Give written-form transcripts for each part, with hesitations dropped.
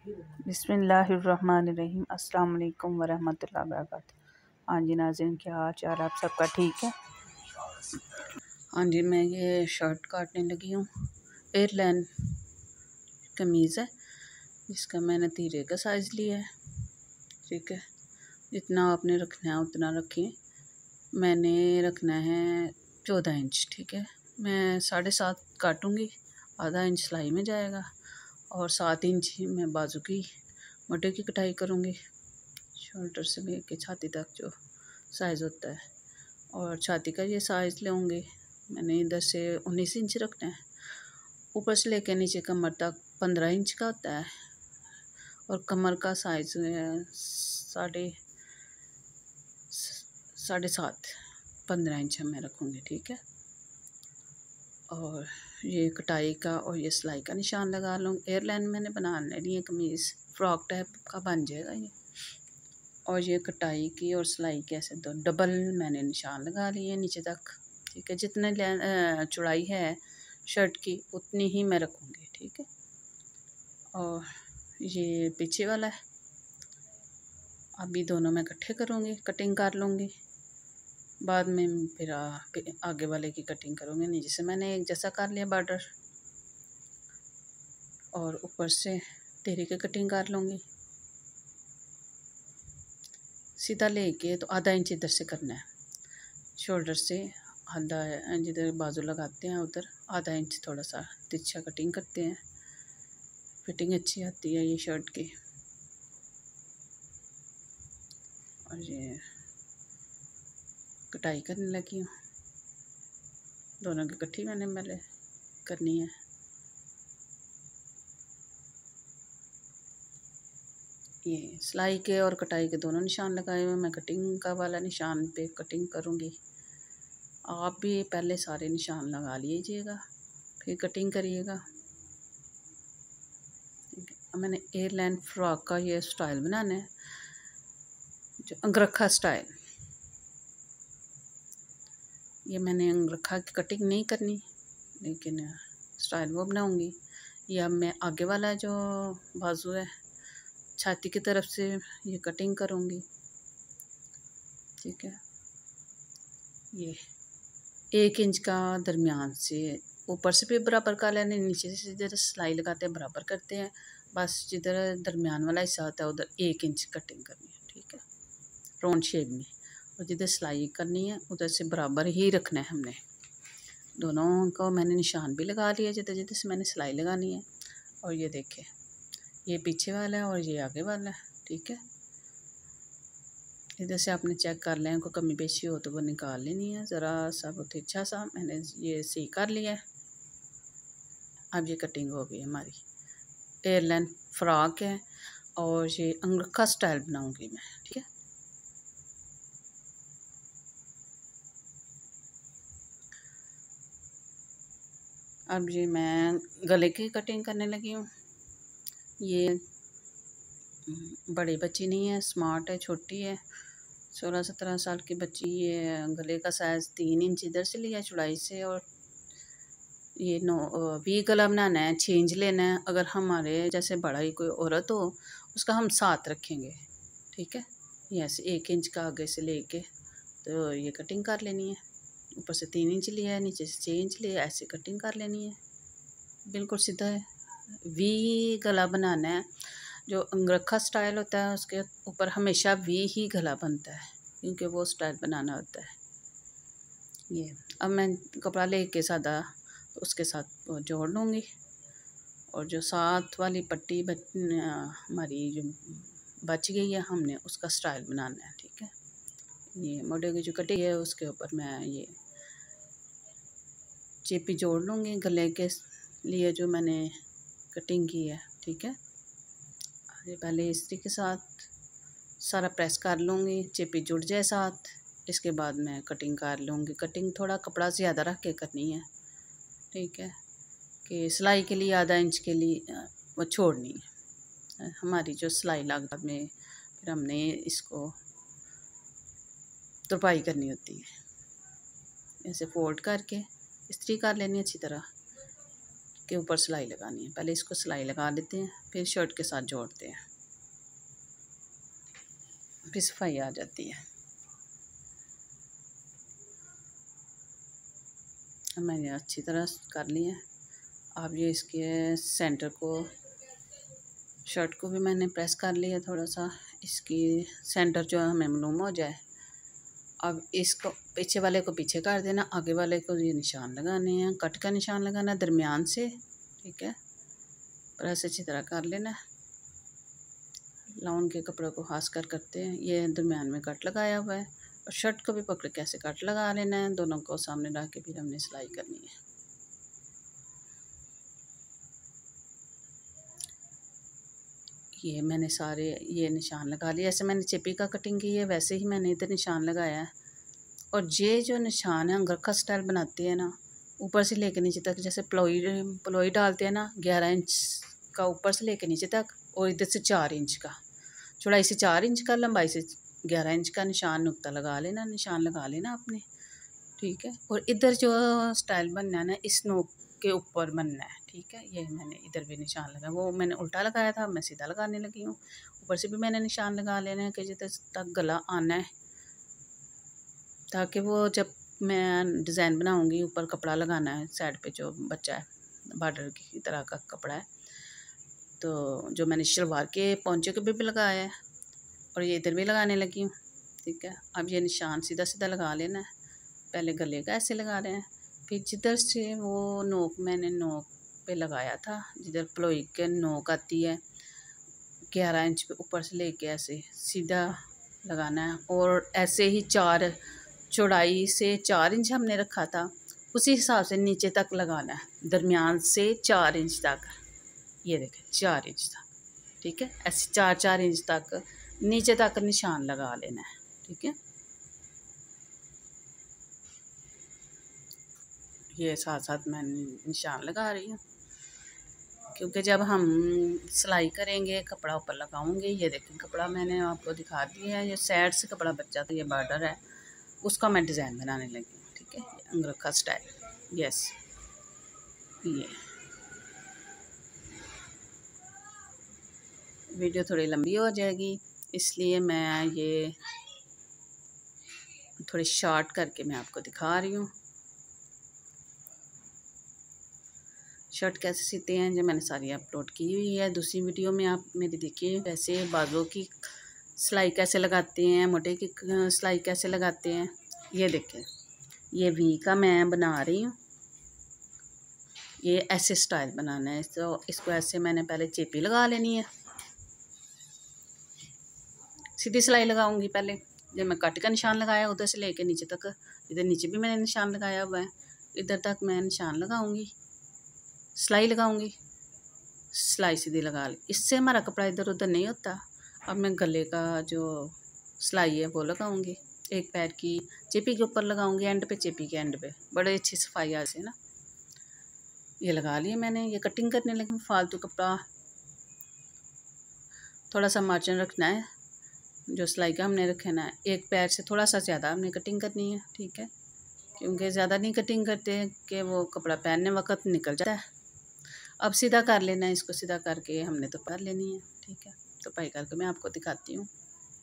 बिस्मिल्लाहिर्रहमानिर्रहीम। अस्सलाम वालेकुम वरहमतुल्लाहि वबरकातुहू। हाँ जी नाज़रीन, क्या हाल चाल आप सबका? ठीक है। हाँ जी, मैं ये शर्ट काटने लगी हूँ। एयरलाइन कमीज़ है जिसका मैंने 3 का साइज़ लिया है। ठीक है, जितना आपने रखना है उतना रखिए। मैंने रखना है 14 इंच। ठीक है, मैं 7.5 काटूँगी, आधा इंच सिलाई में जाएगा और 7 इंच ही मैं बाजू की मोटे की कटाई करूँगी। शोल्डर से लेके छाती तक जो साइज़ होता है, और छाती का ये साइज़ लूँगी मैंने। इधर से 19 इंच रखना है, ऊपर से लेके नीचे कमर तक 15 इंच का होता है, और कमर का साइज़ साढ़े सात 15 इंच मैं रखूँगी। ठीक है, और ये कटाई का और ये सिलाई का निशान लगा लूँ। एयरलाइन मैंने बना लेनी है कमीज़, फ्रॉक टाइप का बन जाएगा ये। और ये कटाई की और सिलाई के ऐसे दो डबल मैंने निशान लगा लिए नीचे तक। ठीक है, जितने चौड़ाई है शर्ट की उतनी ही मैं रखूँगी। ठीक है, और ये पीछे वाला है। अभी दोनों मैं इकट्ठे करूँगी, कटिंग कर लूँगी, बाद में फिर आगे वाले की कटिंग करूँगी। नीचे से मैंने एक जैसा कर लिया बॉर्डर, और ऊपर से तेरी की कटिंग कर लूँगी। सीधा लेके तो आधा इंच इधर से करना है, शोल्डर से आधा, जिधर बाजू लगाते हैं उधर आधा इंच थोड़ा सा तिरछा कटिंग करते हैं। फिटिंग अच्छी आती है ये शर्ट की। और ये कटाई करने लगी हूँ, दोनों की इकट्ठी मैंने पहले करनी है। ये सिलाई के और कटाई के दोनों निशान लगाए हुए, मैं कटिंग का वाला निशान पे कटिंग करूँगी। आप भी पहले सारे निशान लगा लीजिएगा, फिर कटिंग करिएगा। मैंने एयरलाइन फ्रॉक का ये स्टाइल बनाना है, जो अंगरखा स्टाइल। ये मैंने अंगरखा की कटिंग नहीं करनी, लेकिन स्टाइल वो बनाऊँगी। ये अब मैं आगे वाला जो बाजू है छाती की तरफ से ये कटिंग करूँगी। ठीक है, ये 1 इंच का दरमियान से ऊपर से भी बराबर कर लेने, नीचे से जिधर सिलाई लगाते हैं बराबर करते हैं, बस जिधर दरमियान वाला हिस्सा होता है उधर 1 इंच कटिंग करनी है। ठीक है, राउंड शेप में, और जिधर सिलाई करनी है उधर से बराबर ही रखना है हमने। दोनों को मैंने निशान भी लगा लिया जिधर जिधर से मैंने सिलाई लगानी है। और ये देखिए, ये पीछे वाला है और ये आगे वाला है। ठीक है, इधर से आपने चेक कर लें, कोई कमी पेशी हो तो वो निकाल लेनी है। ज़रा सा बहुत अच्छा सा मैंने ये सी कर लिया है। अब ये कटिंग हो गई हमारी। एयरलाइन फ्रॉक है और ये अंगरखा स्टाइल बनाऊंगी मैं। ठीक है, अब ये मैं गले की कटिंग करने लगी हूँ। ये बड़ी बच्ची नहीं है, स्मार्ट है, छोटी है, 16-17 साल की बच्ची। ये गले का साइज़ 3 इंच इधर से लिया चौड़ाई से, और ये 9 गला बनाना है, 6 इंच लेना है। अगर हमारे जैसे बड़ा ही कोई औरत हो उसका हम 7 रखेंगे। ठीक है, ये ऐसे 1 इंच का आगे से लेके तो ये कटिंग कर लेनी है। ऊपर से 3 इंच लिया है, नीचे से 6 इंच लिया है, ऐसे कटिंग कर लेनी है। बिल्कुल सीधा है, वी गला बनाना है। जो अंगरखा स्टाइल होता है उसके ऊपर हमेशा वी ही गला बनता है, क्योंकि वो स्टाइल बनाना होता है। ये अब मैं कपड़ा लेके सादा तो उसके साथ वो जोड़ लूँगी, और जो साथ वाली पट्टी हमारी जो बच गई है हमने उसका स्टाइल बनाना है। ठीक है, ये मोटे की जो कटी है उसके ऊपर मैं ये चेपी जोड़ लूँगी गले के लिए जो मैंने कटिंग की है। ठीक है, ये पहले इस्त्री के साथ सारा प्रेस कर लूँगी, चेपी जुड़ जाए साथ। इसके बाद मैं कटिंग कर लूँगी। कटिंग थोड़ा कपड़ा ज़्यादा रख के करनी है। ठीक है, कि सिलाई के लिए आधा इंच के लिए वो छोड़नी है हमारी जो सिलाई लागत में, फिर हमने इसको तुरपाई करनी होती है। ऐसे फोल्ड करके इस्त्री कर लेनी अच्छी तरह। के ऊपर सिलाई लगानी है। पहले इसको सिलाई लगा देते हैं, फिर शर्ट के साथ जोड़ते हैं, फिर सफाई आ जाती है। मैंने अच्छी तरह कर लिया। अब ये इसके सेंटर को, शर्ट को भी मैंने प्रेस कर लिया थोड़ा सा, इसकी सेंटर जो हमें मालूम हो जाए। अब इसको पीछे वाले को पीछे कर देना, आगे वाले को ये निशान लगाने हैं, कट का निशान लगाना दरमियान से, ठीक है। प्रेस अच्छी तरह कर लेना। लाउन के कपड़ों को खास कर करते हैं, ये दरमियान में कट लगाया हुआ है, और शर्ट को भी पकड़ के ऐसे कट लगा लेना है, दोनों को सामने रख के फिर हमने सिलाई करनी है। ये मैंने सारे ये निशान लगा लिए, ऐसे मैंने चिपी का कटिंग की है, वैसे ही मैंने इधर निशान लगाया है। और ये जो निशान है अंगरखा स्टाइल बनाते हैं ना, ऊपर से लेके नीचे तक, जैसे प्लोई डालते हैं ना, 11 इंच का ऊपर से लेके नीचे तक, और इधर से 4 इंच का, चौड़ाई से 4 इंच का, लंबाई से 11 इंच का निशान नुक्ता लगा लेना, निशान लगा लेना अपने, ठीक है। और इधर जो स्टाइल बनना है ना, इस नोक के ऊपर बनना है, ठीक है। ये मैंने इधर भी निशान लगाया, वो मैंने उल्टा लगाया था, मैं सीधा लगाने लगी हूँ। ऊपर से भी मैंने निशान लगा लेना है कि जितने तक गला आना है, ताकि वो जब मैं डिज़ाइन बनाऊंगी ऊपर कपड़ा लगाना है, साइड पे जो बचा है बॉर्डर की तरह का कपड़ा है, तो जो मैंने शलवार के पौंचे के भी लगाया है, और ये इधर भी लगाने लगी हूँ, ठीक है। अब ये निशान सीधा सीधा लगा लेना है। पहले गले का ऐसे लगा रहे हैं, फिर जिधर से वो नोक मैंने नोक पे लगाया था, जिधर प्लोई के नोक आती है 11 इंच पे, ऊपर से लेके ऐसे सीधा लगाना है। और ऐसे ही 4 चौड़ाई से 4 इंच हमने रखा था, उसी हिसाब से नीचे तक लगाना है, दरमियान से 4 इंच तक, ये देखें 4 इंच तक, ठीक है। ऐसे 4-4 इंच तक नीचे तक निशान लगा लेना है, ठीक है। ये साथ साथ मैं निशान लगा रही हूँ, क्योंकि जब हम सिलाई करेंगे कपड़ा ऊपर लगाऊंगे। ये देखें कपड़ा मैंने आपको दिखा दिया है, ये साइड से कपड़ा बच जाता है, ये बॉर्डर है, उसका मैं डिज़ाइन बनाने लगी हूँ, ठीक है। Angrakha style, yes. ये वीडियो थोड़ी लंबी हो जाएगी, इसलिए मैं ये थोड़ी शॉर्ट करके मैं आपको दिखा रही हूँ। शर्ट कैसे सीते हैं जो मैंने सारी अपलोड की हुई है, दूसरी वीडियो में आप मेरी देखिए। वैसे बाजू की सिलाई कैसे लगाते हैं, मोटे की सिलाई कैसे लगाते हैं, ये देखें। ये वी का मैं बना रही हूँ, ये ऐसे स्टाइल बनाना है, तो इसको ऐसे मैंने पहले चेपी लगा लेनी है, सीधी सिलाई लगाऊंगी। पहले जब मैं कट का निशान लगाया उधर से लेके नीचे तक, इधर नीचे भी मैंने निशान लगाया हुआ है, इधर तक मैं निशान लगाऊंगी, सिलाई लगाऊंगी, सिलाई सीधी लगा ली। इससे हमारा कपड़ा इधर उधर नहीं होता। अब मैं गले का जो सिलाई है वो लगाऊंगी, एक पैर की चेपी के ऊपर लगाऊंगी, एंड पे चेपी के एंड पे, बड़े अच्छी सफाई आ से ना। ये लगा लिए मैंने, ये कटिंग करने लगी। फालतू कपड़ा थोड़ा सा मार्जिन रखना है, जो सिलाई का हमने रखना है, एक पैर से थोड़ा सा ज़्यादा हमने कटिंग करनी है, ठीक है। क्योंकि ज़्यादा नहीं कटिंग करते कि वो कपड़ा पहनने वक्त निकल जाता है। अब सीधा कर लेना है, इसको सीधा करके हमने तो कर लेनी है, ठीक है। तो पाई करके मैं आपको दिखाती हूँ।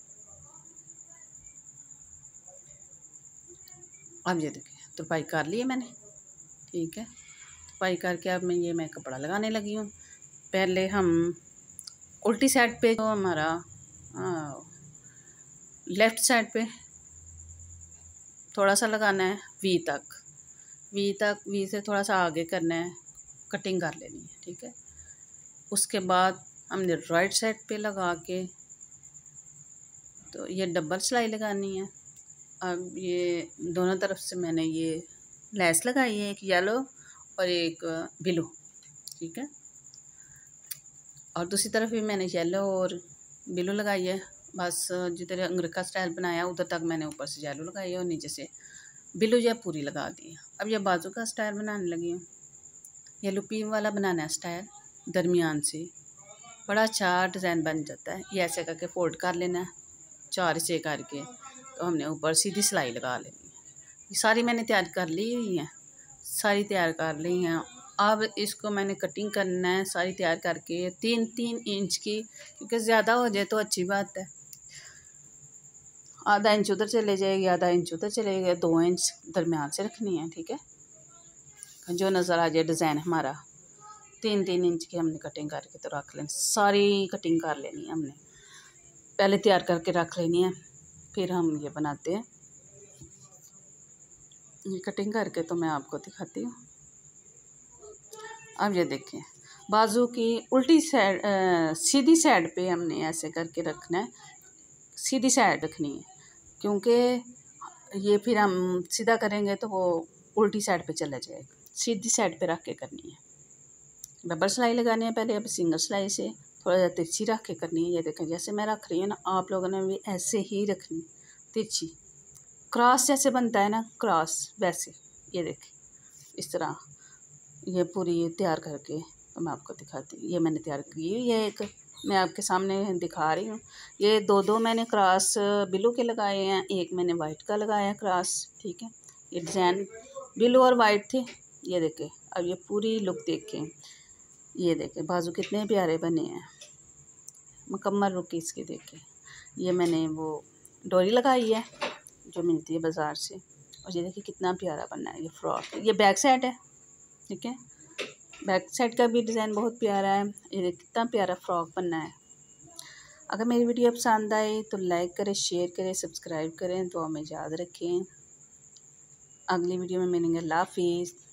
अब ये देखिए तुरपाई कर ली है मैंने, ठीक है। तुरपाई करके अब मैं कपड़ा लगाने लगी हूँ। पहले हम उल्टी साइड पे, जो हमारा लेफ़्ट साइड पे थोड़ा सा लगाना है वी से थोड़ा सा आगे करना है, कटिंग कर लेनी है, ठीक है। उसके बाद हमने राइट साइड पे लगा के, तो ये डबल सिलाई लगानी है। अब ये दोनों तरफ से मैंने ये लेस लगाई है, एक येलो और एक ब्लू, ठीक है। और दूसरी तरफ भी मैंने येलो और ब्लू लगाई है। बस जिधर अंगरखा स्टाइल बनाया उधर तक मैंने ऊपर से येलो लगाई है और नीचे से ब्लू या पूरी लगा दी है। अब ये बाजू का स्टाइल बनाने लगी हूँ। ये लुपी वाला बनाना है स्टाइल, दरमियान से बड़ा अच्छा डिज़ाइन बन जाता है। ये ऐसे करके फोल्ड कर लेना है 4 से करके, तो हमने ऊपर सीधी सिलाई लगा लेनी है। ये सारी मैंने तैयार कर ली हुई है, सारी तैयार कर ली हैं। अब इसको मैंने कटिंग करना है सारी तैयार करके 3-3 इंच की, क्योंकि ज़्यादा हो जाए तो अच्छी बात है। आधा इंच उधर चले जाएगी, आधा इंच उधर चले गए, 2 इंच दरमियान से रखनी है, ठीक है। जो नज़र आ जाए डिज़ाइन हमारा। 3-3 इंच की हमने कटिंग करके तो रख लेनी, सारी कटिंग कर लेनी है हमने, पहले तैयार करके रख लेनी है, फिर हम ये बनाते हैं। ये कटिंग करके तो मैं आपको दिखाती हूँ। अब ये देखें, बाजू की उल्टी साइड सीधी साइड पे हमने ऐसे करके रखना है, सीधी साइड रखनी है, क्योंकि ये फिर हम सीधा करेंगे तो वो उल्टी साइड पे चला जाएगा। सीधी साइड पे रख के करनी है। डबल सिलाई लगानी है पहले, अब सिंगल सिलाई से थोड़ा सा तिरछी रख के करनी है। ये देखें जैसे मैं रख रही हूँ ना, आप लोगों ने भी ऐसे ही रखनी, तिरछी क्रॉस जैसे बनता है ना, क्रॉस वैसे। ये देखें इस तरह, ये पूरी तैयार करके तो मैं आपको दिखाती हूँ। ये मैंने तैयार की, ये एक मैं आपके सामने दिखा रही हूँ। ये दो मैंने क्रॉस ब्लू के लगाए हैं, एक मैंने वाइट का लगाया है क्रॉस, ठीक है। ये डिज़ाइन ब्लू और वाइट थे। ये देखें, अब ये पूरी लुक देखें, ये देखें बाजू कितने प्यारे बने हैं, मुकम्मल लुक इसकी देखें। ये मैंने वो डोरी लगाई है जो मिलती है बाज़ार से, और ये देखिए कितना प्यारा बना है। ये फ्रॉक, ये बैक साइड है, ठीक है। बैक साइड का भी डिज़ाइन बहुत प्यारा है। ये कितना प्यारा फ्रॉक बनना है। अगर मेरी वीडियो पसंद आए तो लाइक करें, शेयर करें, सब्सक्राइब करें, तो हमें याद रखें। अगली वीडियो में मिलेंगे। अल्लाह हाफिज़।